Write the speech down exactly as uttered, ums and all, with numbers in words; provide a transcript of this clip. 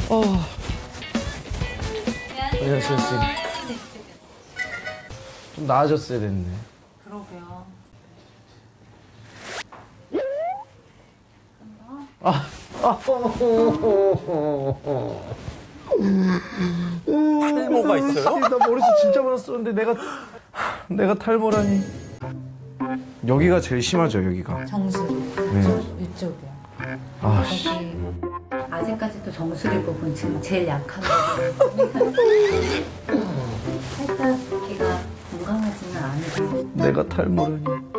어. 안녕하세요, 선생님. 좀 나아졌어야 됐네. 그러게요. 아, 아, 탈모가 있어요? 나 머리숱 진짜 많았었는데 내가 내가 탈모라니. 여기가 제일 심하죠, 여기가. 정수리. 네. 이쪽, 이쪽이요. 아, 씨. 거기 아직까지도 정수리 부분 지금 제일 약한 거예요. 살짝 걔가 건강하지는 않아요. 내가 탈모라니.